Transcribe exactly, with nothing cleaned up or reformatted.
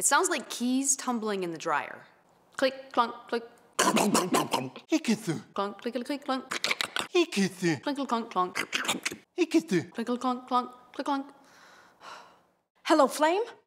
It sounds like keys tumbling in the dryer. Click, clunk, click. Ikithu. Clunk, clickety, click, clunk. Ikithu. Clinkle, clunk, clunk. Ikithu. Clinkle, clunk, clunk, click, clunk. Hello, Flame?